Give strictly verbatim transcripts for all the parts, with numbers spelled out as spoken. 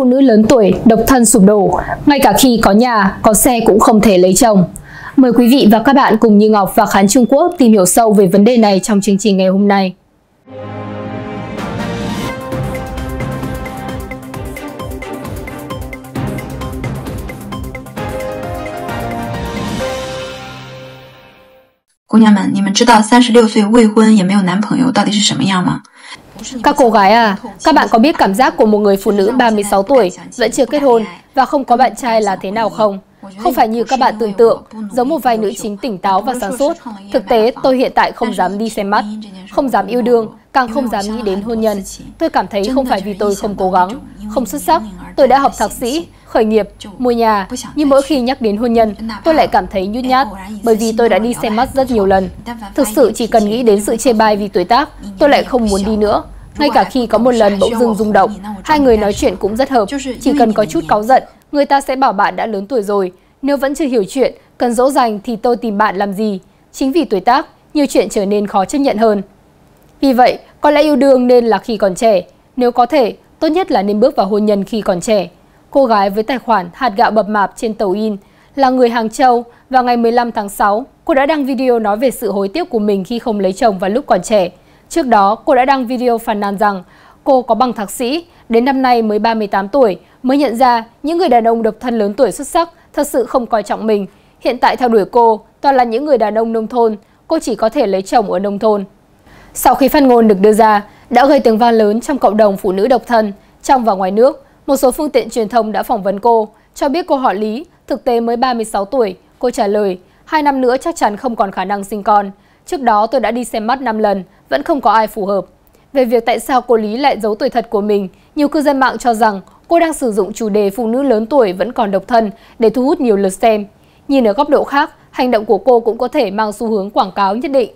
phụ nữ lớn tuổi, độc thân sụp đổ, ngay cả khi có nhà, có xe cũng không thể lấy chồng. Mời quý vị và các bạn cùng Như Ngọc và Khán Trung Quốc tìm hiểu sâu về vấn đề này trong chương trình ngày hôm nay. Cô nhà們，你們知道三十六歲未婚也沒有男朋友到底是什麼樣嗎？ Các cô gái à, các bạn có biết cảm giác của một người phụ nữ ba mươi sáu tuổi vẫn chưa kết hôn và không có bạn trai là thế nào không? Không phải như các bạn tưởng tượng, giống một vài nữ chính tỉnh táo và sáng suốt. Thực tế, tôi hiện tại không dám đi xem mắt, không dám yêu đương, càng không dám nghĩ đến hôn nhân. Tôi cảm thấy không phải vì tôi không cố gắng, không xuất sắc. Tôi đã học thạc sĩ, khởi nghiệp, mua nhà, nhưng mỗi khi nhắc đến hôn nhân, tôi lại cảm thấy nhút nhát, bởi vì tôi đã đi xem mắt rất nhiều lần. Thực sự chỉ cần nghĩ đến sự chê bai vì tuổi tác, tôi lại không muốn đi nữa. Ngay cả khi có một lần bỗng dưng rung động, hai người nói chuyện cũng rất hợp, chỉ cần có chút cáu giận, người ta sẽ bảo bạn đã lớn tuổi rồi. Nếu vẫn chưa hiểu chuyện, cần dỗ dành thì tôi tìm bạn làm gì? Chính vì tuổi tác, nhiều chuyện trở nên khó chấp nhận hơn. Vì vậy, có lẽ yêu đương nên là khi còn trẻ. Nếu có thể, tốt nhất là nên bước vào hôn nhân khi còn trẻ. Cô gái với tài khoản hạt gạo mập mạp trên抖音là người Hàng Châu. Vào ngày mười lăm tháng sáu, cô đã đăng video nói về sự hối tiếc của mình khi không lấy chồng vào lúc còn trẻ. Trước đó, cô đã đăng video phàn nàn rằng cô có bằng thạc sĩ, đến năm nay mới ba mươi tám tuổi, mới nhận ra những người đàn ông độc thân lớn tuổi xuất sắc thật sự không coi trọng mình. Hiện tại theo đuổi cô, toàn là những người đàn ông nông thôn, cô chỉ có thể lấy chồng ở nông thôn. Sau khi phát ngôn được đưa ra, đã gây tiếng vang lớn trong cộng đồng phụ nữ độc thân, trong và ngoài nước. Một số phương tiện truyền thông đã phỏng vấn cô, cho biết cô họ Lý, thực tế mới ba mươi sáu tuổi. Cô trả lời, hai năm nữa chắc chắn không còn khả năng sinh con. Trước đó tôi đã đi xem mắt năm lần, vẫn không có ai phù hợp. Về việc tại sao cô Lý lại giấu tuổi thật của mình, nhiều cư dân mạng cho rằng cô đang sử dụng chủ đề phụ nữ lớn tuổi vẫn còn độc thân để thu hút nhiều lượt xem. Nhìn ở góc độ khác, hành động của cô cũng có thể mang xu hướng quảng cáo nhất định.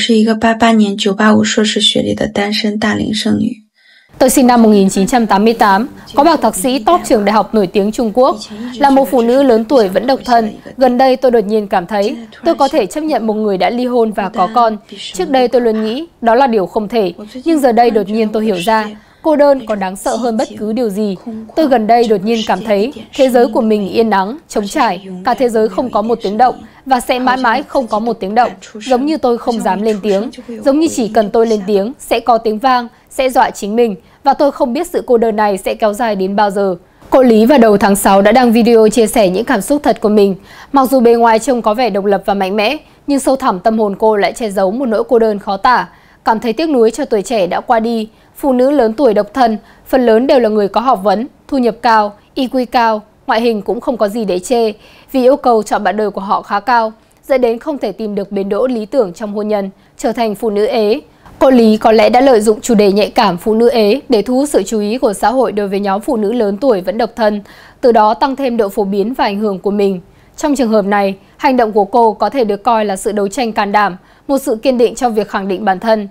Tôi sinh năm một nghìn chín trăm tám mươi tám, có bằng thạc sĩ top trường đại học nổi tiếng Trung Quốc. Là một phụ nữ lớn tuổi vẫn độc thân, gần đây tôi đột nhiên cảm thấy tôi có thể chấp nhận một người đã ly hôn và có con. Trước đây tôi luôn nghĩ đó là điều không thể, nhưng giờ đây đột nhiên tôi hiểu ra, cô đơn còn đáng sợ hơn bất cứ điều gì. Tôi gần đây đột nhiên cảm thấy thế giới của mình yên ắng, trống trải, cả thế giới không có một tiếng động và sẽ mãi mãi không có một tiếng động. Giống như tôi không dám lên tiếng, giống như chỉ cần tôi lên tiếng sẽ có tiếng vang, sẽ dọa chính mình và tôi không biết sự cô đơn này sẽ kéo dài đến bao giờ. Cô Lý vào đầu tháng sáu đã đăng video chia sẻ những cảm xúc thật của mình. Mặc dù bề ngoài trông có vẻ độc lập và mạnh mẽ, nhưng sâu thẳm tâm hồn cô lại che giấu một nỗi cô đơn khó tả. Cảm thấy tiếc nuối cho tuổi trẻ đã qua đi. Phụ nữ lớn tuổi độc thân, phần lớn đều là người có học vấn, thu nhập cao, i kiu cao, ngoại hình cũng không có gì để chê, vì yêu cầu chọn bạn đời của họ khá cao, dẫn đến không thể tìm được bến đỗ lý tưởng trong hôn nhân, trở thành phụ nữ ế. Cô Lý có lẽ đã lợi dụng chủ đề nhạy cảm phụ nữ ế để thu hút sự chú ý của xã hội đối với nhóm phụ nữ lớn tuổi vẫn độc thân, từ đó tăng thêm độ phổ biến và ảnh hưởng của mình. Trong trường hợp này, hành động của cô có thể được coi là sự đấu tranh can đảm, một sự kiên định trong việc khẳng định bản thân.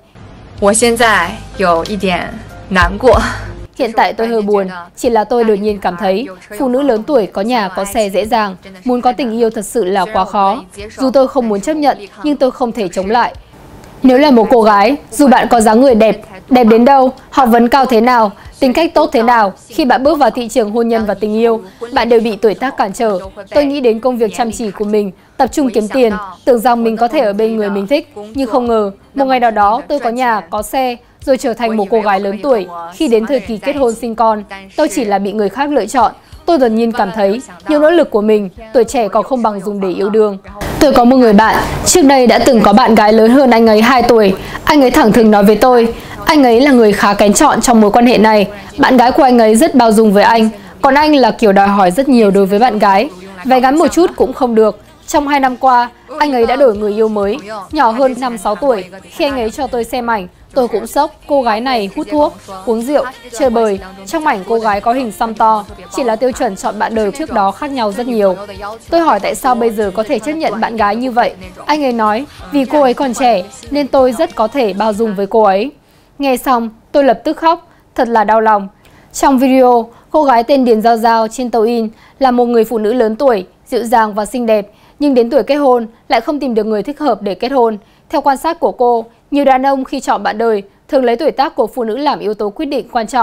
Hiện tại tôi hơi buồn, chỉ là tôi đột nhiên cảm thấy phụ nữ lớn tuổi có nhà có xe dễ dàng, muốn có tình yêu thật sự là quá khó. Dù tôi không muốn chấp nhận, nhưng tôi không thể chống lại. Nếu là một cô gái, dù bạn có dáng người đẹp, đẹp đến đâu, học vấn cao thế nào, tính cách tốt thế nào, khi bạn bước vào thị trường hôn nhân và tình yêu, bạn đều bị tuổi tác cản trở. Tôi nghĩ đến công việc chăm chỉ của mình, tập trung kiếm tiền, tưởng rằng mình có thể ở bên người mình thích, nhưng không ngờ, một ngày nào đó tôi có nhà, có xe, rồi trở thành một cô gái lớn tuổi. Khi đến thời kỳ kết hôn sinh con, tôi chỉ là bị người khác lựa chọn. Tôi đột nhiên cảm thấy, nhiều nỗ lực của mình, tuổi trẻ còn không bằng dùng để yêu đương. Tôi có một người bạn, trước đây đã từng có bạn gái lớn hơn anh ấy hai tuổi. Anh ấy thẳng thừng nói với tôi, anh ấy là người khá kén chọn trong mối quan hệ này. Bạn gái của anh ấy rất bao dung với anh, còn anh là kiểu đòi hỏi rất nhiều đối với bạn gái. Váy ngắn một chút cũng không được. Trong hai năm qua, anh ấy đã đổi người yêu mới, nhỏ hơn năm sáu tuổi. Khi anh ấy cho tôi xem ảnh, tôi cũng sốc. Cô gái này hút thuốc, uống rượu, chơi bời. Trong ảnh cô gái có hình xăm to, chỉ là tiêu chuẩn chọn bạn đời trước đó khác nhau rất nhiều. Tôi hỏi tại sao bây giờ có thể chấp nhận bạn gái như vậy. Anh ấy nói, vì cô ấy còn trẻ, nên tôi rất có thể bao dung với cô ấy. Nghe xong, tôi lập tức khóc, thật là đau lòng. Trong video, cô gái tên Điền Giao Giao trên抖音là một người phụ nữ lớn tuổi, dịu dàng và xinh đẹp, nhưng đến tuổi kết hôn lại không tìm được người thích hợp để kết hôn. Theo quan sát của cô, nhiều đàn ông khi chọn bạn đời thường lấy tuổi tác của phụ nữ làm yếu tố quyết định quan trọng.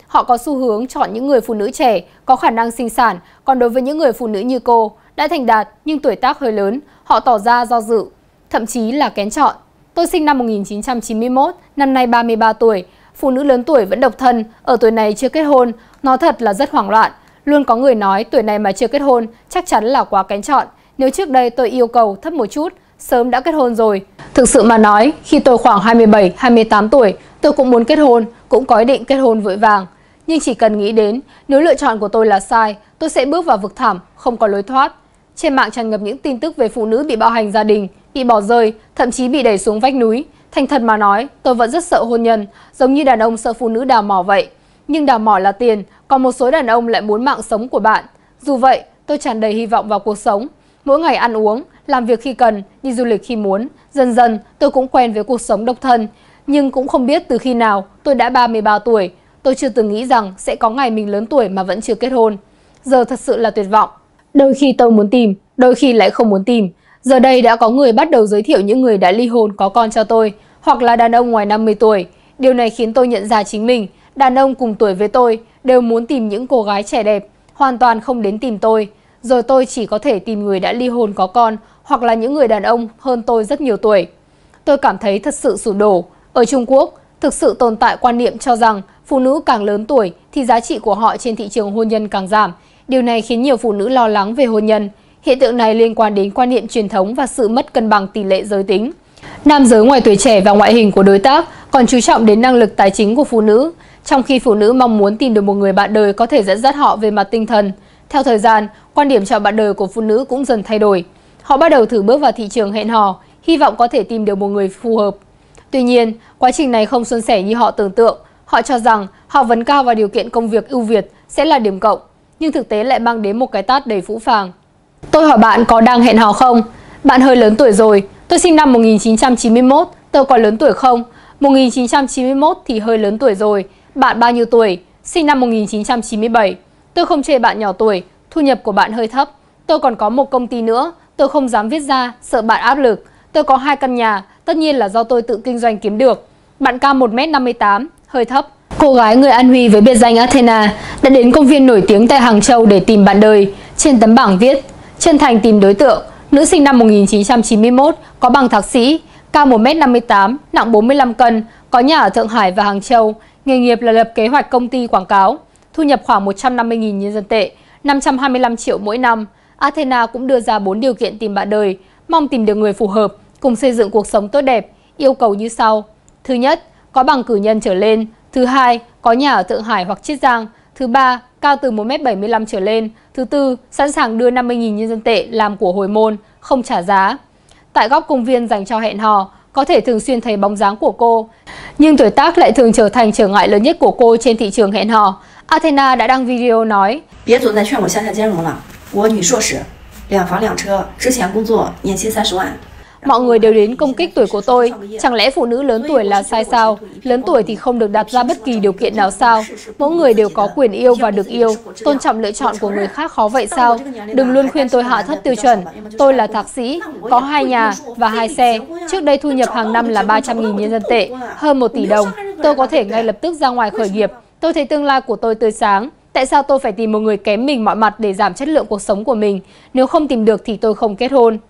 Họ có xu hướng chọn những người phụ nữ trẻ, có khả năng sinh sản, còn đối với những người phụ nữ như cô, đã thành đạt nhưng tuổi tác hơi lớn, họ tỏ ra do dự, thậm chí là kén chọn. Tôi sinh năm một nghìn chín trăm chín mươi mốt, năm nay ba mươi ba tuổi, phụ nữ lớn tuổi vẫn độc thân, ở tuổi này chưa kết hôn, nói thật là rất hoảng loạn. Luôn có người nói tuổi này mà chưa kết hôn chắc chắn là quá kén chọn. Nếu trước đây tôi yêu cầu thấp một chút, sớm đã kết hôn rồi. Thực sự mà nói, khi tôi khoảng hai mươi bảy, hai mươi tám tuổi, tôi cũng muốn kết hôn, cũng có ý định kết hôn vội vàng. Nhưng chỉ cần nghĩ đến, nếu lựa chọn của tôi là sai, tôi sẽ bước vào vực thẳm, không có lối thoát. Trên mạng tràn ngập những tin tức về phụ nữ bị bạo hành gia đình, bị bỏ rơi, thậm chí bị đẩy xuống vách núi. Thành thật mà nói, tôi vẫn rất sợ hôn nhân, giống như đàn ông sợ phụ nữ đào mỏ vậy. Nhưng đào mỏ là tiền, còn một số đàn ông lại muốn mạng sống của bạn. Dù vậy, tôi tràn đầy hy vọng vào cuộc sống. Mỗi ngày ăn uống, làm việc khi cần, đi du lịch khi muốn. Dần dần, tôi cũng quen với cuộc sống độc thân. Nhưng cũng không biết từ khi nào, tôi đã ba mươi ba tuổi. Tôi chưa từng nghĩ rằng sẽ có ngày mình lớn tuổi mà vẫn chưa kết hôn. Giờ thật sự là tuyệt vọng. Đôi khi tôi muốn tìm, đôi khi lại không muốn tìm. Giờ đây đã có người bắt đầu giới thiệu những người đã ly hôn có con cho tôi, hoặc là đàn ông ngoài năm mươi tuổi. Điều này khiến tôi nhận ra chính mình, đàn ông cùng tuổi với tôi đều muốn tìm những cô gái trẻ đẹp, hoàn toàn không đến tìm tôi. Giờ tôi chỉ có thể tìm người đã ly hôn có con, hoặc là những người đàn ông hơn tôi rất nhiều tuổi. Tôi cảm thấy thật sự sụp đổ. Ở Trung Quốc, thực sự tồn tại quan niệm cho rằng phụ nữ càng lớn tuổi thì giá trị của họ trên thị trường hôn nhân càng giảm. Điều này khiến nhiều phụ nữ lo lắng về hôn nhân. Hiện tượng này liên quan đến quan niệm truyền thống và sự mất cân bằng tỷ lệ giới tính. Nam giới ngoài tuổi trẻ và ngoại hình của đối tác còn chú trọng đến năng lực tài chính của phụ nữ, trong khi phụ nữ mong muốn tìm được một người bạn đời có thể dẫn dắt họ về mặt tinh thần. Theo thời gian, quan điểm chọn bạn đời của phụ nữ cũng dần thay đổi. Họ bắt đầu thử bước vào thị trường hẹn hò, hy vọng có thể tìm được một người phù hợp. Tuy nhiên, quá trình này không suôn sẻ như họ tưởng tượng. Họ cho rằng họ vấn cao vào điều kiện công việc ưu việt sẽ là điểm cộng, nhưng thực tế lại mang đến một cái tát đầy phũ phàng. Tôi hỏi bạn có đang hẹn hò không? Bạn hơi lớn tuổi rồi. Tôi sinh năm một nghìn chín trăm chín mươi mốt, tôi có lớn tuổi không? một nghìn chín trăm chín mươi mốt thì hơi lớn tuổi rồi. Bạn bao nhiêu tuổi? Sinh năm một nghìn chín trăm chín mươi bảy. Tôi không chê bạn nhỏ tuổi, thu nhập của bạn hơi thấp. Tôi còn có một công ty nữa, tôi không dám viết ra, sợ bạn áp lực. Tôi có hai căn nhà, tất nhiên là do tôi tự kinh doanh kiếm được. Bạn cao một mét năm mươi tám, hơi thấp. Cô gái người An Huy với biệt danh Athena đã đến công viên nổi tiếng tại Hàng Châu để tìm bạn đời. Trên tấm bảng viết: chân thành tìm đối tượng. Nữ sinh năm một nghìn chín trăm chín mươi mốt, có bằng thạc sĩ, cao một mét năm mươi tám, nặng bốn mươi lăm cân, có nhà ở Thượng Hải và Hàng Châu. Nghề nghiệp là lập kế hoạch công ty quảng cáo. Thu nhập khoảng một trăm năm mươi nghìn nhân dân tệ, năm trăm hai mươi lăm triệu mỗi năm. Athena cũng đưa ra bốn điều kiện tìm bạn đời, mong tìm được người phù hợp, cùng xây dựng cuộc sống tốt đẹp. Yêu cầu như sau: thứ nhất, có bằng cử nhân trở lên. Thứ hai, có nhà ở Thượng Hải hoặc Chiết Giang. Thứ ba, cao từ một mét bảy mươi lăm trở lên. Thứ tư, sẵn sàng đưa năm mươi nghìn nhân dân tệ làm của hồi môn, không trả giá. Tại góc công viên dành cho hẹn hò, có thể thường xuyên thấy bóng dáng của cô. Nhưng tuổi tác lại thường trở thành trở ngại lớn nhất của cô trên thị trường hẹn hò. Athena đã đăng video nói: "别总在劝我向下兼容了，我女硕士，两房两车，之前工作，年薪三十万。" Mọi người đều đến công kích tuổi của tôi. Chẳng lẽ phụ nữ lớn tuổi là sai sao? Lớn tuổi thì không được đặt ra bất kỳ điều kiện nào sao? Mỗi người đều có quyền yêu và được yêu. Tôn trọng lựa chọn của người khác khó vậy sao? Đừng luôn khuyên tôi hạ thấp tiêu chuẩn. Tôi là thạc sĩ, có hai nhà và hai xe. Trước đây thu nhập hàng năm là ba trăm nghìn nhân dân tệ, hơn một tỷ đồng. Tôi có thể ngay lập tức ra ngoài khởi nghiệp. Tôi thấy tương lai của tôi tươi sáng. Tại sao tôi phải tìm một người kém mình mọi mặt để giảm chất lượng cuộc sống của mình? Nếu không tìm được thì tôi không kết hôn.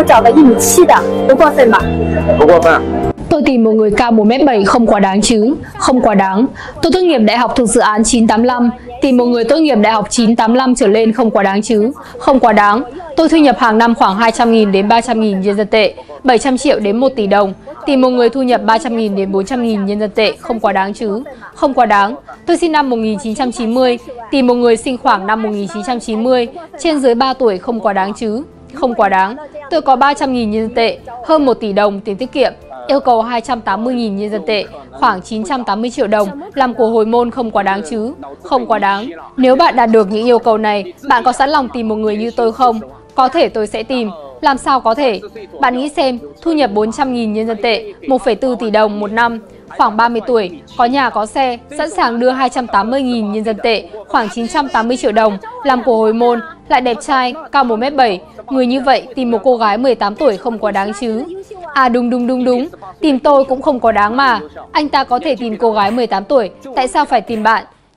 Tôi tìm một người cao một mét bảy không quá đáng chứ? Không quá đáng. Tôi tốt nghiệp đại học thuộc dự án chín tám lăm. Tìm một người tốt nghiệp đại học chín tám lăm trở lên không quá đáng chứ? Không quá đáng. Tôi thu nhập hàng năm khoảng hai trăm nghìn đến ba trăm nghìn nhân dân tệ, bảy trăm triệu đến một tỷ đồng. Tìm một người thu nhập ba trăm nghìn đến bốn trăm nghìn nhân dân tệ không quá đáng chứ? Không quá đáng. Tôi sinh năm một nghìn chín trăm chín mươi. Tìm một người sinh khoảng năm một nghìn chín trăm chín mươi, trên dưới ba tuổi không quá đáng chứ? Không quá đáng. Tôi có ba trăm nghìn nhân dân tệ, hơn một tỷ đồng tiền tiết kiệm. Yêu cầu hai trăm tám mươi nghìn nhân dân tệ, khoảng chín trăm tám mươi triệu đồng, làm của hồi môn không quá đáng chứ? Không quá đáng. Nếu bạn đạt được những yêu cầu này, bạn có sẵn lòng tìm một người như tôi không? Có thể tôi sẽ tìm. Làm sao có thể? Bạn nghĩ xem, thu nhập bốn trăm nghìn nhân dân tệ, một phẩy bốn tỷ đồng một năm, khoảng ba mươi tuổi, có nhà có xe, sẵn sàng đưa hai trăm tám mươi nghìn nhân dân tệ, khoảng chín trăm tám mươi triệu đồng, làm của hồi môn, lại đẹp trai, cao một mét bảy. Người như vậy tìm một cô gái mười tám tuổi không quá đáng chứ? À đúng đúng đúng đúng, tìm tôi cũng không có đáng mà. Anh ta có thể tìm cô gái mười tám tuổi, tại sao phải tìm bạn?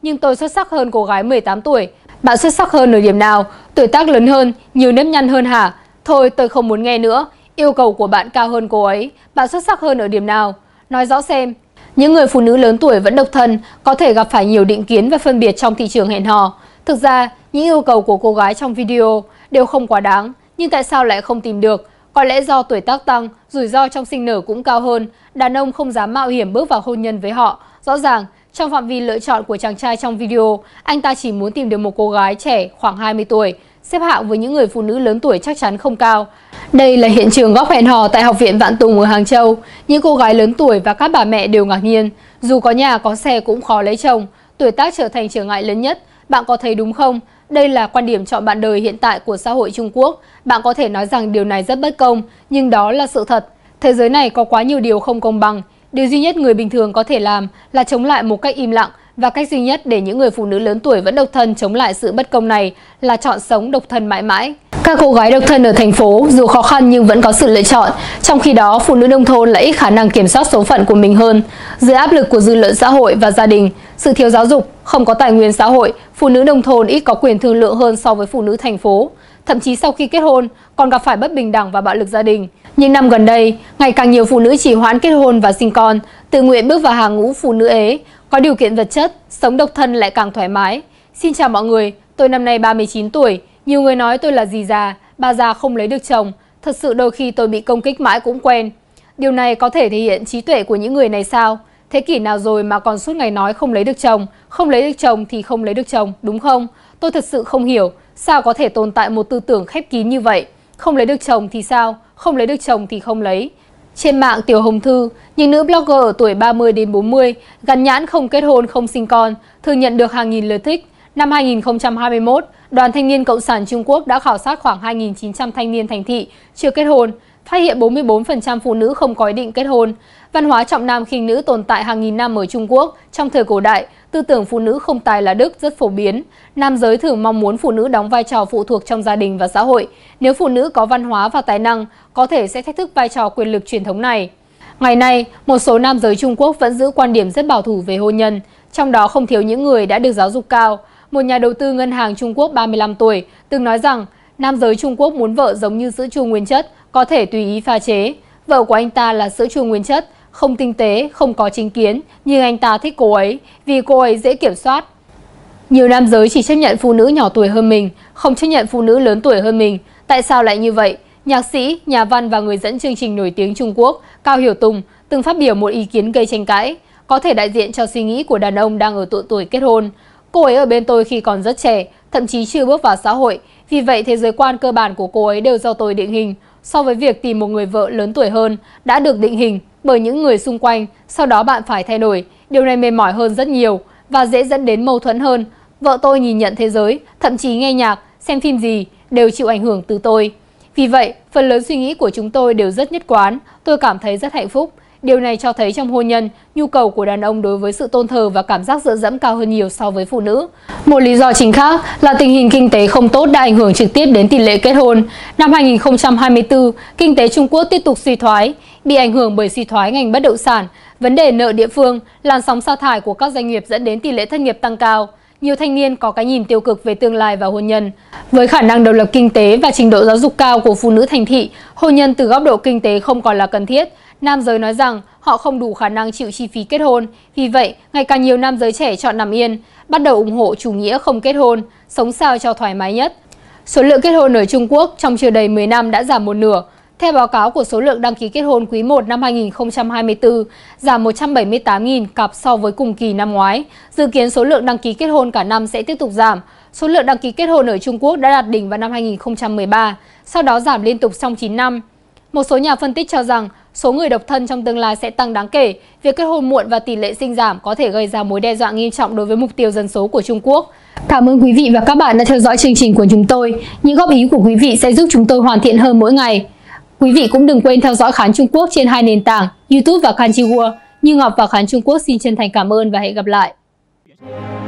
nhưng tôi xuất sắc hơn cô gái mười tám tuổi. Bạn xuất sắc hơn ở điểm nào? Tuổi tác lớn hơn, nhiều nếp nhăn hơn hả? Thôi tôi không muốn nghe nữa. Yêu cầu của bạn cao hơn cô ấy. Bạn xuất sắc hơn ở điểm nào? Nói rõ xem. Những người phụ nữ lớn tuổi vẫn độc thân có thể gặp phải nhiều định kiến và phân biệt trong thị trường hẹn hò. Thực ra, những yêu cầu của cô gái trong video đều không quá đáng, nhưng tại sao lại không tìm được? Có lẽ do tuổi tác tăng, rủi ro trong sinh nở cũng cao hơn, đàn ông không dám mạo hiểm bước vào hôn nhân với họ. Rõ ràng, trong phạm vi lựa chọn của chàng trai trong video, anh ta chỉ muốn tìm được một cô gái trẻ khoảng hai mươi tuổi, xếp hạng với những người phụ nữ lớn tuổi chắc chắn không cao. Đây là hiện trường góc hẹn hò tại Học viện Vạn Tùng ở Hàng Châu. Những cô gái lớn tuổi và các bà mẹ đều ngạc nhiên. Dù có nhà có xe cũng khó lấy chồng, tuổi tác trở thành trở ngại lớn nhất. Bạn có thấy đúng không? Đây là quan điểm chọn bạn đời hiện tại của xã hội Trung Quốc. Bạn có thể nói rằng điều này rất bất công, nhưng đó là sự thật. Thế giới này có quá nhiều điều không công bằng. Điều duy nhất người bình thường có thể làm là chống lại một cách im lặng, và cách duy nhất để những người phụ nữ lớn tuổi vẫn độc thân chống lại sự bất công này là chọn sống độc thân mãi mãi. Các cô gái độc thân ở thành phố dù khó khăn nhưng vẫn có sự lựa chọn, trong khi đó phụ nữ nông thôn lại ít khả năng kiểm soát số phận của mình hơn. Dưới áp lực của dư luận xã hội và gia đình, sự thiếu giáo dục, không có tài nguyên xã hội, phụ nữ nông thôn ít có quyền thương lượng hơn so với phụ nữ thành phố. Thậm chí sau khi kết hôn còn gặp phải bất bình đẳng và bạo lực gia đình. Những năm gần đây, ngày càng nhiều phụ nữ chỉ hoãn kết hôn và sinh con, tự nguyện bước vào hàng ngũ phụ nữ ế, có điều kiện vật chất, sống độc thân lại càng thoải mái. Xin chào mọi người, tôi năm nay ba mươi chín tuổi. Nhiều người nói tôi là dì già, bà già không lấy được chồng. Thật sự đôi khi tôi bị công kích mãi cũng quen. Điều này có thể thể hiện trí tuệ của những người này sao? Thế kỷ nào rồi mà còn suốt ngày nói không lấy được chồng, không lấy được chồng thì không lấy được chồng, đúng không? Tôi thật sự không hiểu, sao có thể tồn tại một tư tưởng khép kín như vậy? Không lấy được chồng thì sao? Không lấy được chồng thì không lấy. Trên mạng Tiểu Hồng Thư, những nữ blogger ở tuổi ba mươi đến bốn mươi, gắn nhãn không kết hôn không sinh con, thường nhận được hàng nghìn lượt thích. Năm hai nghìn không trăm hai mươi mốt, Đoàn Thanh niên Cộng sản Trung Quốc đã khảo sát khoảng hai nghìn chín trăm thanh niên thành thị chưa kết hôn, phát hiện bốn mươi bốn phần trăm phụ nữ không có ý định kết hôn. Văn hóa trọng nam khinh nữ tồn tại hàng nghìn năm ở Trung Quốc. Trong thời cổ đại, tư tưởng phụ nữ không tài là đức rất phổ biến. Nam giới thường mong muốn phụ nữ đóng vai trò phụ thuộc trong gia đình và xã hội. Nếu phụ nữ có văn hóa và tài năng, có thể sẽ thách thức vai trò quyền lực truyền thống này. Ngày nay, một số nam giới Trung Quốc vẫn giữ quan điểm rất bảo thủ về hôn nhân, trong đó không thiếu những người đã được giáo dục cao. Một nhà đầu tư ngân hàng Trung Quốc ba mươi lăm tuổi từng nói rằng nam giới Trung Quốc muốn vợ giống như sữa chua nguyên chất, có thể tùy ý pha chế. Vợ của anh ta là sữa chua nguyên chất, không tinh tế, không có chính kiến, nhưng anh ta thích cô ấy vì cô ấy dễ kiểm soát. Nhiều nam giới chỉ chấp nhận phụ nữ nhỏ tuổi hơn mình, không chấp nhận phụ nữ lớn tuổi hơn mình. Tại sao lại như vậy? Nhạc sĩ, nhà văn và người dẫn chương trình nổi tiếng Trung Quốc Cao Hiểu Tùng từng phát biểu một ý kiến gây tranh cãi, có thể đại diện cho suy nghĩ của đàn ông đang ở độ tuổi kết hôn. Cô ấy ở bên tôi khi còn rất trẻ, thậm chí chưa bước vào xã hội, vì vậy thế giới quan cơ bản của cô ấy đều do tôi định hình. So với việc tìm một người vợ lớn tuổi hơn, đã được định hình bởi những người xung quanh, sau đó bạn phải thay đổi. Điều này mệt mỏi hơn rất nhiều và dễ dẫn đến mâu thuẫn hơn. Vợ tôi nhìn nhận thế giới, thậm chí nghe nhạc, xem phim gì đều chịu ảnh hưởng từ tôi. Vì vậy, phần lớn suy nghĩ của chúng tôi đều rất nhất quán, tôi cảm thấy rất hạnh phúc. Điều này cho thấy trong hôn nhân, nhu cầu của đàn ông đối với sự tôn thờ và cảm giác dựa dẫm cao hơn nhiều so với phụ nữ. Một lý do chính khác là tình hình kinh tế không tốt đã ảnh hưởng trực tiếp đến tỷ lệ kết hôn. Năm hai nghìn không trăm hai mươi tư, kinh tế Trung Quốc tiếp tục suy thoái, bị ảnh hưởng bởi suy thoái ngành bất động sản, vấn đề nợ địa phương, làn sóng sa thải của các doanh nghiệp dẫn đến tỷ lệ thất nghiệp tăng cao. Nhiều thanh niên có cái nhìn tiêu cực về tương lai và hôn nhân. Với khả năng độc lập kinh tế và trình độ giáo dục cao của phụ nữ thành thị, hôn nhân từ góc độ kinh tế không còn là cần thiết. Nam giới nói rằng họ không đủ khả năng chịu chi phí kết hôn. Vì vậy, ngày càng nhiều nam giới trẻ chọn nằm yên, bắt đầu ủng hộ chủ nghĩa không kết hôn, sống sao cho thoải mái nhất. Số lượng kết hôn ở Trung Quốc trong chưa đầy mười năm đã giảm một nửa. Theo báo cáo của số lượng đăng ký kết hôn quý một năm hai nghìn không trăm hai mươi tư, giảm một trăm bảy mươi tám nghìn cặp so với cùng kỳ năm ngoái. Dự kiến số lượng đăng ký kết hôn cả năm sẽ tiếp tục giảm. Số lượng đăng ký kết hôn ở Trung Quốc đã đạt đỉnh vào năm hai nghìn không trăm mười ba, sau đó giảm liên tục trong chín năm. Một số nhà phân tích cho rằng số người độc thân trong tương lai sẽ tăng đáng kể. Việc kết hôn muộn và tỷ lệ sinh giảm có thể gây ra mối đe dọa nghiêm trọng đối với mục tiêu dân số của Trung Quốc. Cảm ơn quý vị và các bạn đã theo dõi chương trình của chúng tôi. Những góp ý của quý vị sẽ giúp chúng tôi hoàn thiện hơn mỗi ngày. Quý vị cũng đừng quên theo dõi Khán Trung Quốc trên hai nền tảng YouTube và Khan Chi World. Như Ngọc và Khán Trung Quốc xin chân thành cảm ơn và hẹn gặp lại.